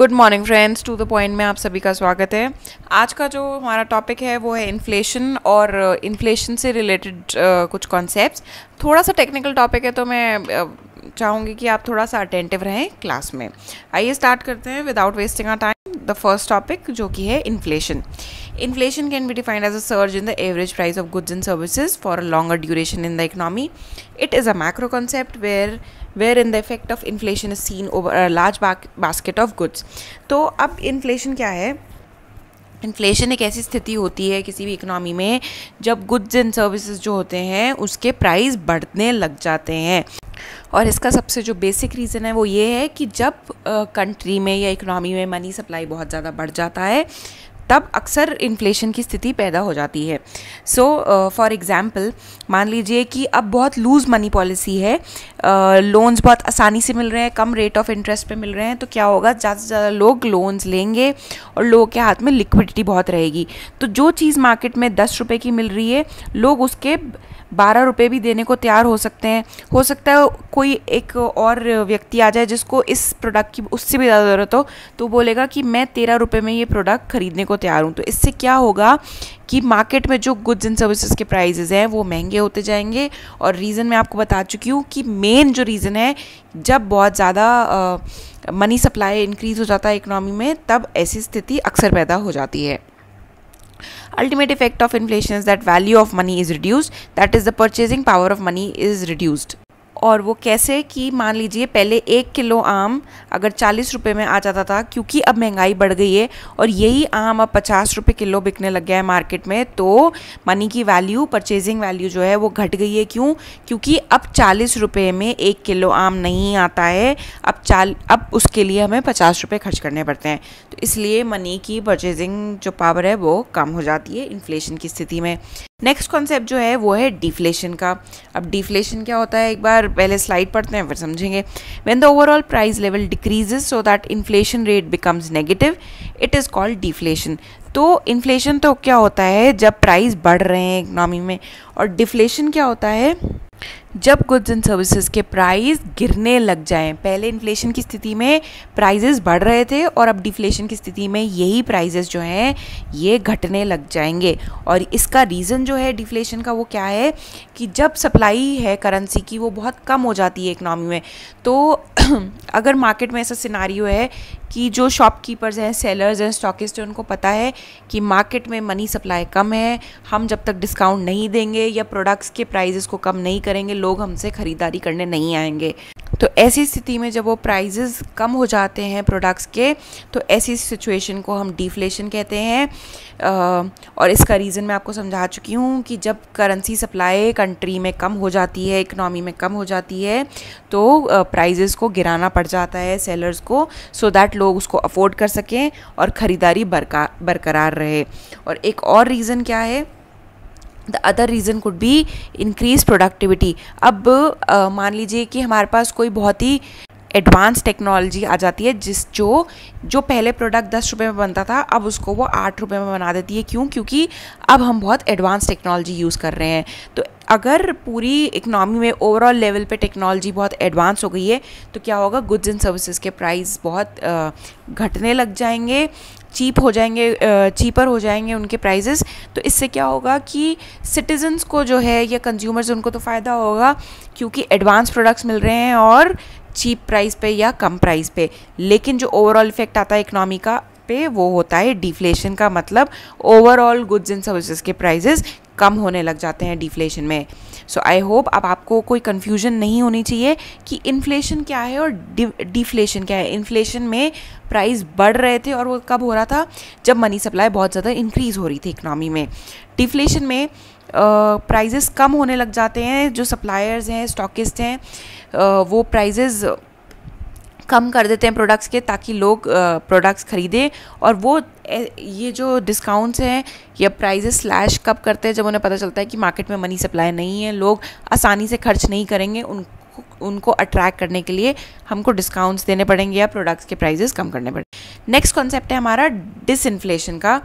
Good morning friends, to the point में आप सभी का स्वागत है। आज का जो हमारा टॉपिक है वो है इन्फ्लेशन और इन्फ्लेशन से रिलेटेड कुछ कॉन्सेप्ट्स। थोड़ा सा टेक्निकल टॉपिक है तो मैं चाहूँगी कि आप थोड़ा सा अटेंटिव रहें क्लास में। आइए स्टार्ट करते हैं without wasting our time. The first topic जो कि है inflation. Inflation can be defined as a surge in the average price of goods and services for a longer duration in the economy. It is a macro concept wherein the effect of inflation is seen over a large basket of goods. तो अब inflation क्या है? Inflation एक ऐसी स्थिति होती है किसी भी इकोनॉमी में जब गुड्स एंड सर्विसेज जो होते हैं उसके प्राइस बढ़ने लग जाते हैं। और इसका सबसे जो बेसिक रीज़न है वो ये है कि जब कंट्री में या इकोनॉमी में मनी सप्लाई बहुत ज़्यादा बढ़ जाता है तब अक्सर इन्फ्लेशन की स्थिति पैदा हो जाती है। सो फॉर एग्ज़ाम्पल मान लीजिए कि अब बहुत लूज़ मनी पॉलिसी है, लोन्स बहुत आसानी से मिल रहे हैं, कम रेट ऑफ इंटरेस्ट पे मिल रहे हैं, तो क्या होगा, ज़्यादा से ज़्यादा लोग लोन्स लेंगे और लोगों के हाथ में लिक्विडिटी बहुत रहेगी। तो जो चीज़ मार्केट में 10 रुपये की मिल रही है लोग उसके 12 रुपये भी देने को तैयार हो सकते हैं। हो सकता है कोई एक और व्यक्ति आ जाए जिसको इस प्रोडक्ट की उससे भी ज़्यादा ज़रूरत हो, तो बोलेगा कि मैं 13 रुपये में ये प्रोडक्ट खरीदने को तैयार हूँ। तो इससे क्या होगा कि मार्केट में जो गुड्स एंड सर्विसेज के प्राइजेज़ हैं वो महंगे होते जाएंगे। और रीज़न मैं आपको बता चुकी हूँ कि मेन जो रीज़न है, जब बहुत ज़्यादा मनी सप्लाई इंक्रीज़ हो जाता है इकोनॉमी में तब ऐसी स्थिति अक्सर पैदा हो जाती है। Ultimate effect of inflation is that value of money is reduced, that is the purchasing power of money is reduced. और वो कैसे कि मान लीजिए पहले 1 किलो आम अगर 40 रुपये में आ जाता था, क्योंकि अब महंगाई बढ़ गई है और यही आम अब 50 रुपये किलो बिकने लग गया है मार्केट में, तो मनी की वैल्यू, परचेजिंग वैल्यू जो है वो घट गई है। क्यों? क्योंकि अब 40 रुपये में 1 किलो आम नहीं आता है, अब उसके लिए हमें 50 रुपये खर्च करने पड़ते हैं। तो इसलिए मनी की परचेजिंग जो पावर है वो कम हो जाती है इन्फ्लेशन की स्थिति में। नेक्स्ट कॉन्सेप्ट जो है वो है डिफ्लेशन का। अब डिफ्लेशन क्या होता है, एक बार पहले स्लाइड पढ़ते हैं फिर समझेंगे। When the overall price level decreases so that inflation rate becomes negative, it is called deflation. तो इन्फ्लेशन तो क्या होता है जब प्राइस बढ़ रहे हैं इकोनॉमी में, और डिफ्लेशन क्या होता है जब गुड्स एंड सर्विसेज के प्राइस गिरने लग जाएं। पहले इन्फ्लेशन की स्थिति में प्राइजेस बढ़ रहे थे और अब डिफ्लेशन की स्थिति में यही प्राइजेस जो हैं ये घटने लग जाएंगे। और इसका रीज़न जो है डिफ्लेशन का वो क्या है कि जब सप्लाई है करेंसी की वो बहुत कम हो जाती है इकोनॉमी में। तो अगर मार्केट में ऐसा सिनारियो है कि जो शॉपकीपर्स हैं, सेलर्स हैं, स्टॉकिस्ट हैं, उनको पता है कि मार्केट में मनी सप्लाई कम है, हम जब तक डिस्काउंट नहीं देंगे या प्रोडक्ट्स के प्राइजेस को कम नहीं करेंगे लोग हमसे ख़रीदारी करने नहीं आएंगे। तो ऐसी स्थिति में जब वो प्राइजेस कम हो जाते हैं प्रोडक्ट्स के, तो ऐसी सिचुएशन को हम डिफ्लेशन कहते हैं। और इसका रीज़न मैं आपको समझा चुकी हूँ कि जब करेंसी सप्लाई कंट्री में कम हो जाती है, इकोनॉमी में कम हो जाती है, तो प्राइजेस को गिराना पड़ जाता है सेलर्स को, सो दैट लोग उसको अफोर्ड कर सकें और ख़रीदारी बरकरार रहे। और एक और रीज़न क्या है, the other reason could be increase productivity. अब मान लीजिए कि हमारे पास कोई बहुत ही एडवांस टेक्नोलॉजी आ जाती है जो पहले प्रोडक्ट 10 रुपये में बनता था अब उसको वो 8 रुपये में बना देती है। क्यों? क्योंकि अब हम बहुत एडवांस टेक्नोलॉजी यूज़ कर रहे हैं। तो अगर पूरी इकनॉमी में ओवरऑल लेवल पे टेक्नोलॉजी बहुत एडवांस हो गई है तो क्या होगा, गुड्स एंड सर्विसेज के प्राइस बहुत घटने लग जाएंगे, चीपर हो जाएंगे उनके प्राइजेस। तो इससे क्या होगा कि सिटीजन्स को जो है या कंज्यूमर्स उनको तो फ़ायदा होगा क्योंकि एडवांस प्रोडक्ट्स मिल रहे हैं और चीप प्राइस पे या कम प्राइस पे। लेकिन जो ओवरऑल इफेक्ट आता है इकोनॉमी का पे वो होता है डिफ्लेशन का, मतलब ओवरऑल गुड्स एंड सर्विसेज के प्राइजेस कम होने लग जाते हैं डिफ्लेशन में। सो आई होप अब आपको कोई कन्फ्यूजन नहीं होनी चाहिए कि इन्फ्लेशन क्या है और डिफ्लेशन क्या है। इन्फ्लेशन में प्राइस बढ़ रहे थे और वो कब हो रहा था, जब मनी सप्लाई बहुत ज़्यादा इंक्रीज़ हो रही थी इकोनॉमी में। डिफ्लेशन में प्राइजेस कम होने लग जाते हैं, जो सप्लायर्स हैं, स्टॉकिस्ट हैं, वो प्राइजेस कम कर देते हैं प्रोडक्ट्स के ताकि लोग प्रोडक्ट्स खरीदें। और वो ये जो डिस्काउंट्स हैं या प्राइजेस स्लैश कब करते हैं, जब उन्हें पता चलता है कि मार्केट में मनी सप्लाई नहीं है, लोग आसानी से खर्च नहीं करेंगे, उनको अट्रैक्ट करने के लिए हमको डिस्काउंट्स देने पड़ेंगे या प्रोडक्ट्स के प्राइजेस कम करने पड़ेंगे। नेक्स्ट कॉन्सेप्ट है हमारा डिसइन्फ्लेशन का।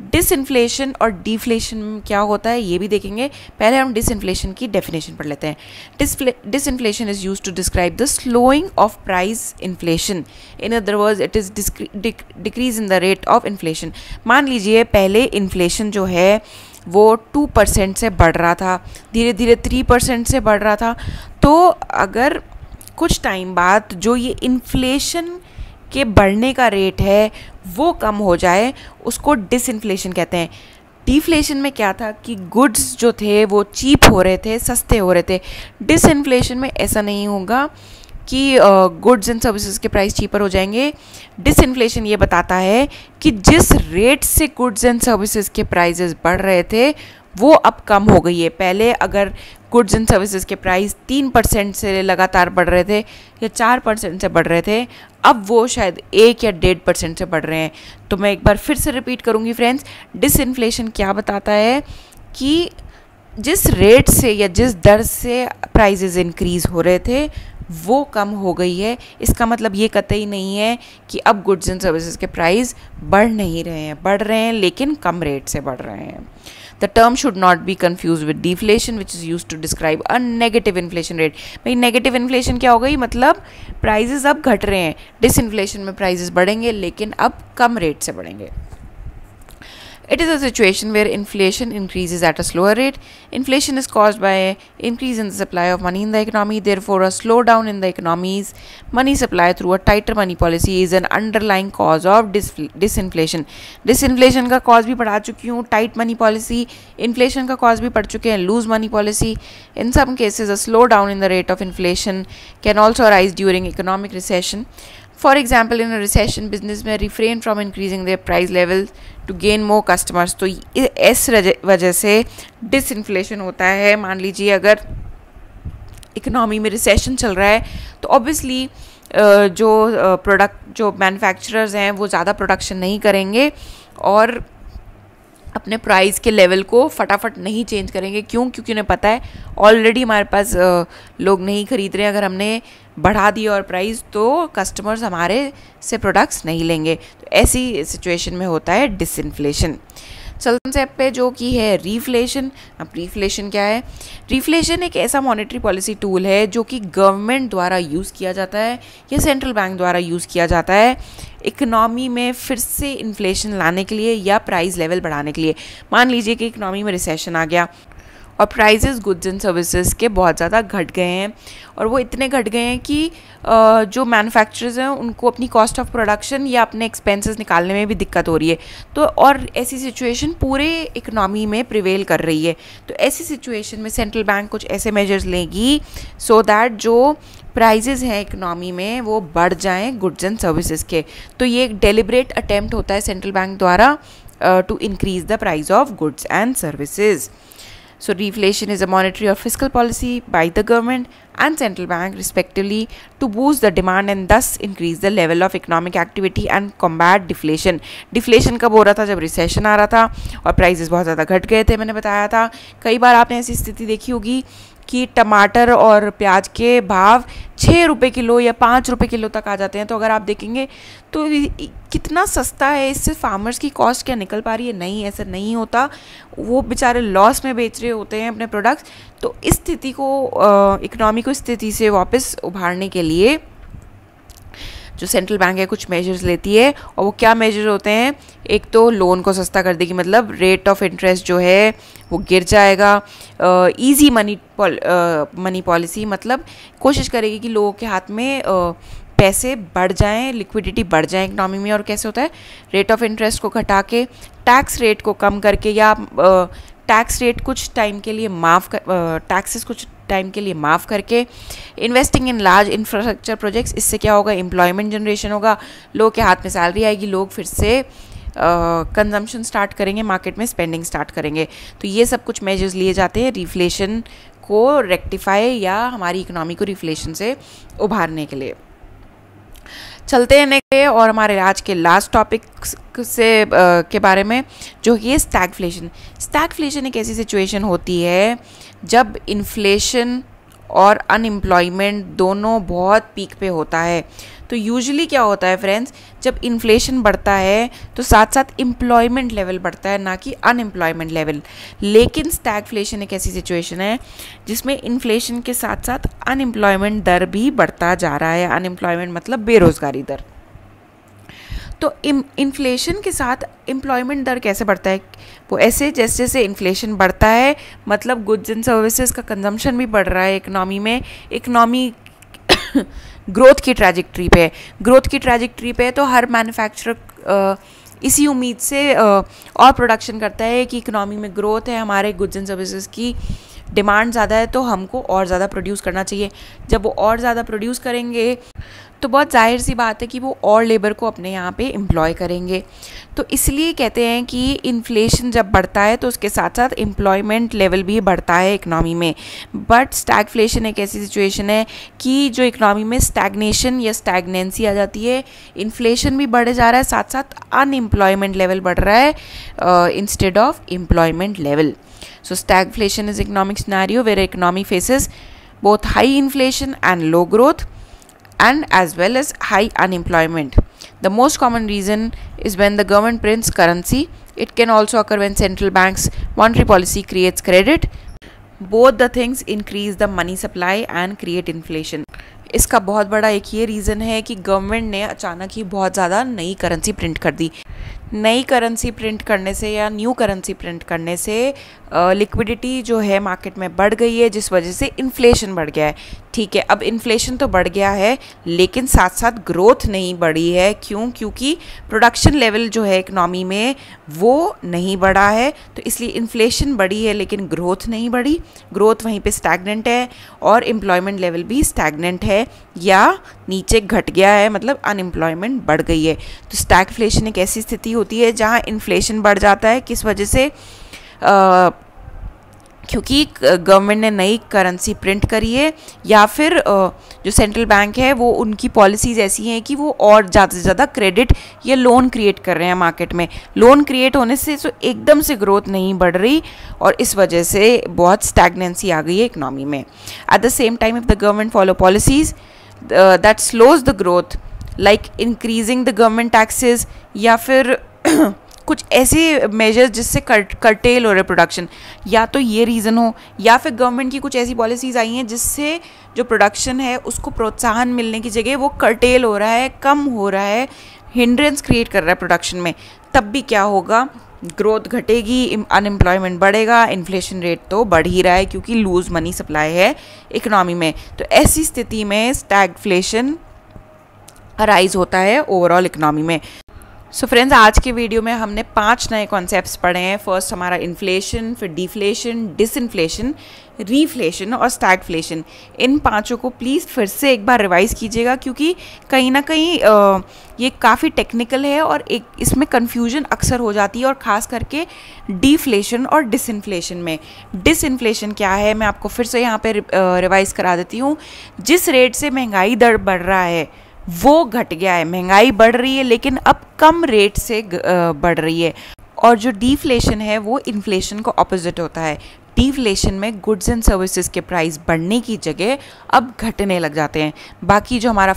डिसइन्फ्लेशन और डिफ्लेशन में क्या होता है ये भी देखेंगे। पहले हम डिसइन्फ्लेशन की डेफिनेशन पढ़ लेते हैं। Disinflation is used to describe the slowing of price inflation, in other words it is decrease in the rate of inflation. मान लीजिए पहले इन्फ्लेशन जो है वो 2% से बढ़ रहा था, धीरे धीरे 3% से बढ़ रहा था। तो अगर कुछ टाइम बाद जो ये इन्फ्लेशन के बढ़ने का रेट है वो कम हो जाए, उसको डिसइन्फ्लेशन कहते हैं। डिफ्लेशन में क्या था कि गुड्स जो थे वो चीप हो रहे थे, सस्ते हो रहे थे। डिसइन्फ्लेशन में ऐसा नहीं होगा कि गुड्स एंड सर्विसेज के प्राइस चीपर हो जाएंगे। डिसइन्फ्लेशन ये बताता है कि जिस रेट से गुड्स एंड सर्विसेज के प्राइसेस बढ़ रहे थे वो अब कम हो गई है। पहले अगर गुड्स एंड सर्विसेज के प्राइस 3% से लगातार बढ़ रहे थे या 4% से बढ़ रहे थे, अब वो शायद 1 या 1.5% से बढ़ रहे हैं। तो मैं एक बार फिर से रिपीट करूँगी फ्रेंड्स, डिसइन्फ्लेशन क्या बताता है कि जिस रेट से या जिस दर से प्राइसेस इंक्रीज़ हो रहे थे वो कम हो गई है। इसका मतलब ये कतई नहीं है कि अब गुड्स एंड सर्विसेज के प्राइस बढ़ नहीं रहे हैं, बढ़ रहे हैं लेकिन कम रेट से बढ़ रहे हैं। The term should not be confused with deflation, which is used to describe a negative inflation rate. भाई negative inflation क्या हो गई, मतलब prices अब घट रहे हैं। disinflation में prices बढ़ेंगे लेकिन अब कम रेट से बढ़ेंगे। It is a situation where inflation increases at a slower rate. Inflation is caused by increase in the supply of money in the economy. Therefore, a slowdown in the economy's money supply through a tighter money policy is an underlying cause of disinflation. Disinflation का cause भी पढ़ा चुकी हूँ, tight money policy. Inflation का cause भी पढ़ चुके हैं, loose money policy. In some cases, a slowdown in the rate of inflation can also arise during economic recession. For example, in a recession, business may refrain from increasing their price levels to gain more customers. तो इस वजह से disinflation होता है। मान लीजिए अगर economy में रिसेशन चल रहा है तो ऑब्वियसली जो मैन्युफैक्चरर्स हैं वो ज़्यादा प्रोडक्शन नहीं करेंगे और अपने प्राइस के लेवल को फटाफट नहीं चेंज करेंगे। क्यों? क्योंकि उन्हें पता है ऑलरेडी हमारे पास लोग नहीं खरीद रहे हैं, अगर हमने बढ़ा दिया और प्राइस तो कस्टमर्स हमारे से प्रोडक्ट्स नहीं लेंगे। तो ऐसी सिचुएशन में होता है डिसइन्फ्लेशन। कंसेप्ट पे जो कि है रीफ्लेशन। अब रीफ्लेशन क्या है? रीफ्लेशन एक ऐसा मॉनेटरी पॉलिसी टूल है जो कि गवर्नमेंट द्वारा यूज़ किया जाता है या सेंट्रल बैंक द्वारा यूज़ किया जाता है इकोनॉमी में फिर से इन्फ्लेशन लाने के लिए या प्राइस लेवल बढ़ाने के लिए। मान लीजिए कि इकोनॉमी में रिसेशन आ गया और प्राइसेस गुड्स एंड सर्विसेज के बहुत ज़्यादा घट गए हैं और वो इतने घट गए हैं कि जो मैन्युफैक्चरर्स हैं उनको अपनी कॉस्ट ऑफ प्रोडक्शन या अपने एक्सपेंसेस निकालने में भी दिक्कत हो रही है। तो और ऐसी सिचुएशन पूरे इकोनॉमी में प्रिवेल कर रही है। तो ऐसी सिचुएशन में सेंट्रल बैंक कुछ ऐसे मेजर्स लेगी सो दैट जो प्राइजेज़ हैं इकोनॉमी में वो बढ़ जाएं गुड्स एंड सर्विसेज के। तो ये एक डेलिब्रेट अटेम्प्ट होता है सेंट्रल बैंक द्वारा to increase the price of goods and services. So reflation is a monetary or fiscal policy by the government and central bank respectively to boost the demand and thus increase the level of economic activity and combat deflation. Deflation कब हो रहा था? जब recession आ रहा था और prices बहुत ज़्यादा घट गए थे। मैंने बताया था कई बार आपने ऐसी स्थिति देखी होगी कि टमाटर और प्याज के भाव 6 रुपये किलो या 5 रुपये किलो तक आ जाते हैं। तो अगर आप देखेंगे तो कितना सस्ता है, इससे फार्मर्स की कॉस्ट क्या निकल पा रही है? नहीं, ऐसा नहीं होता। वो बेचारे लॉस में बेच रहे होते हैं अपने प्रोडक्ट्स। तो इस स्थिति को इकोनॉमी को स्थिति से वापस उभारने के लिए जो सेंट्रल बैंक है कुछ मेजर्स लेती है। और वो क्या मेजर होते हैं? एक तो लोन को सस्ता कर देगी, मतलब रेट ऑफ इंटरेस्ट जो है वो गिर जाएगा। इजी मनी पॉलिसी, मतलब कोशिश करेगी कि लोगों के हाथ में पैसे बढ़ जाएं, लिक्विडिटी बढ़ जाए इकनॉमी में। और कैसे होता है? रेट ऑफ इंटरेस्ट को घटा के, टैक्स रेट को कम करके या टैक्स रेट कुछ टाइम के लिए टैक्सेस कुछ टाइम के लिए माफ़ करके, investing in large infrastructure projects. इससे क्या होगा? एम्प्लॉयमेंट जनरेशन होगा, लोगों के हाथ में सैलरी आएगी, लोग फिर से कंजम्पशन स्टार्ट करेंगे, मार्केट में स्पेंडिंग स्टार्ट करेंगे। तो ये सब कुछ मेजर्स लिए जाते हैं रिफ्लेशन को रेक्टिफाई या हमारी इकोनॉमी को रिफ्लेशन से उभारने के लिए। चलते हैं नेक्स्ट और हमारे आज के लास्ट टॉपिक से के बारे में जो ये स्टैगफ्लेशन। स्टैगफ्लेशन एक ऐसी सिचुएशन होती है जब इन्फ्लेशन और अनएम्प्लॉयमेंट दोनों बहुत पीक पे होता है। तो यूजुअली क्या होता है फ्रेंड्स, जब इन्फ्लेशन बढ़ता है तो साथ साथ एम्प्लॉयमेंट लेवल बढ़ता है, ना कि अनएम्प्लॉयमेंट लेवल। लेकिन स्टैगफ्लेशन एक ऐसी सिचुएशन है जिसमें इन्फ्लेशन के साथ साथ अनएम्प्लॉयमेंट दर भी बढ़ता जा रहा है। अनएम्प्लॉयमेंट मतलब बेरोज़गारी दर। तो इन्फ्लेशन के साथ एम्प्लॉयमेंट दर कैसे बढ़ता है? वो ऐसे, जैसे जैसे इन्फ्लेशन बढ़ता है मतलब गुड्स एंड सर्विसेज का कंजम्पशन भी बढ़ रहा है इकोनॉमी में। इकोनॉमी ग्रोथ की ट्रैजेक्टरी पे है। ग्रोथ की ट्रैजेक्टरी पे है तो हर मैन्युफैक्चरर इसी उम्मीद से और प्रोडक्शन करता है कि इकोनॉमी में ग्रोथ है, हमारे गुड्स एंड सर्विसेज की डिमांड ज़्यादा है तो हमको और ज़्यादा प्रोड्यूस करना चाहिए। जब वो और ज़्यादा प्रोड्यूस करेंगे तो बहुत जाहिर सी बात है कि वो और लेबर को अपने यहाँ पे एम्प्लॉय करेंगे। तो इसलिए कहते हैं कि इन्फ्लेशन जब बढ़ता है तो उसके साथ साथ एम्प्लॉयमेंट लेवल भी बढ़ता है इकनॉमी में। बट स्टैगफ्लेशन एक ऐसी सिचुएशन है कि जो इकनॉमी में स्टैग्नेशन या स्टैग्नेंसी आ जाती है, इन्फ्लेशन भी बढ़े जा रहा है, साथ साथ अनएम्प्लॉयमेंट लेवल बढ़ रहा है instead of employment level. So stagflation is economic scenario where economy faces both high inflation and low growth and as well as high unemployment. The most common reason is when the government prints currency. It can also occur when central banks monetary policy creates credit. Both the things increase the money supply and create inflation. इसका बहुत बड़ा एक ये reason है कि government ने अचानक ही बहुत ज़्यादा नई करेंसी प्रिंट कर दी। नई करेंसी प्रिंट करने से या न्यू करेंसी प्रिंट करने से लिक्विडिटी जो है मार्केट में बढ़ गई है, जिस वजह से इन्फ्लेशन बढ़ गया है। ठीक है, अब इन्फ्लेशन तो बढ़ गया है लेकिन साथ साथ ग्रोथ नहीं बढ़ी है। क्यों? क्योंकि प्रोडक्शन लेवल जो है इकनॉमी में वो नहीं बढ़ा है, तो इसलिए इन्फ्लेशन बढ़ी है लेकिन ग्रोथ नहीं बढ़ी। ग्रोथ वहीं पे स्टैग्नेंट है और एम्प्लॉयमेंट लेवल भी स्टैग्नेंट है या नीचे घट गया है, मतलब अनएम्प्लॉयमेंट बढ़ गई है। तो स्टैगफ्लेशन एक ऐसी स्थिति होती है जहाँ इन्फ्लेशन बढ़ जाता है। किस वजह से? क्योंकि गवर्नमेंट ने नई करेंसी प्रिंट करी है या फिर जो सेंट्रल बैंक है वो उनकी पॉलिसीज़ ऐसी हैं कि वो और ज़्यादा से ज़्यादा क्रेडिट या लोन क्रिएट कर रहे हैं मार्केट में। लोन क्रिएट होने से तो एकदम से ग्रोथ नहीं बढ़ रही और इस वजह से बहुत स्टैग्नेंसी आ गई है इकनॉमी में। At the same time if the government follow policies that slows the growth like increasing the government taxes या फिर कुछ ऐसे मेजर्स जिससे कर्टेल हो रहे प्रोडक्शन, या तो ये रीज़न हो या फिर गवर्नमेंट की कुछ ऐसी पॉलिसीज़ आई हैं जिससे जो प्रोडक्शन है उसको प्रोत्साहन मिलने की जगह वो कर्टेल हो रहा है, कम हो रहा है, हिंड्रेंस क्रिएट कर रहा है प्रोडक्शन में। तब भी क्या होगा? ग्रोथ घटेगी, अनएम्प्लॉयमेंट बढ़ेगा, इन्फ्लेशन रेट तो बढ़ ही रहा है क्योंकि लूज मनी सप्लाई है इकनॉमी में। तो ऐसी स्थिति में स्टैगफ्लेशन अराइज होता है ओवरऑल इकनॉमी में। सो फ्रेंड्स, आज के वीडियो में हमने 5 नए कॉन्सेप्ट्स पढ़े हैं। फर्स्ट हमारा इन्फ्लेशन, फिर डिफ्लेशन, डिसइन्फ्लेशन, रीफ्लेशन और स्टैगफ्लेशन। इन पांचों को प्लीज़ फिर से एक बार रिवाइज़ कीजिएगा क्योंकि कहीं ना कहीं ये काफ़ी टेक्निकल है और एक इसमें कन्फ्यूजन अक्सर हो जाती है, और ख़ास करके डिफ्लेशन और डिसइन्फ्लेशन में। डिसइन्फ्लेशन क्या है मैं आपको फिर से यहाँ पे रिवाइज़ करा देती हूँ। जिस रेट से महंगाई दर बढ़ रहा है वो घट गया है। महंगाई बढ़ रही है लेकिन अब कम रेट से बढ़ रही है। और जो डिफ्लेशन है वो इन्फ्लेशन को ऑपोजिट होता है। डिफ्लेशन में गुड्स एंड सर्विसेज के प्राइस बढ़ने की जगह अब घटने लग जाते हैं। बाकी जो हमारा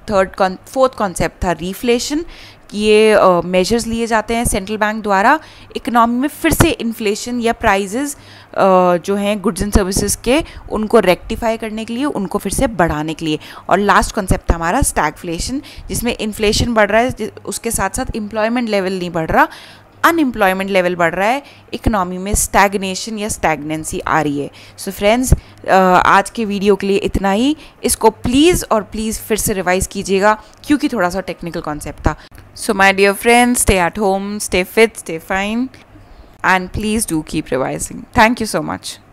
फोर्थ कॉन्सेप्ट था रीफ्लेशन, ये मेजर्स लिए जाते हैं सेंट्रल बैंक द्वारा इकोनॉमी में फिर से इन्फ्लेशन या प्राइजेस जो हैं गुड्स एंड सर्विसेज के उनको रेक्टिफाई करने के लिए, उनको फिर से बढ़ाने के लिए। और लास्ट कॉन्सेप्ट था हमारा स्टैगफ्लेशन, जिसमें इन्फ्लेशन बढ़ रहा है, उसके साथ साथ एम्प्लॉयमेंट लेवल नहीं बढ़ रहा, अनएम्प्लॉयमेंट लेवल बढ़ रहा है, इकोनॉमी में स्टैग्नेशन या स्टैग्नेंसी आ रही है। सो फ्रेंड्स, आज के वीडियो के लिए इतना ही। इसको प्लीज़ और प्लीज़ फिर से रिवाइज़ कीजिएगा क्योंकि थोड़ा सा टेक्निकल कॉन्सेप्ट था। So my dear friends, stay at home, stay fit, stay fine, and please do keep revising. Thank you so much.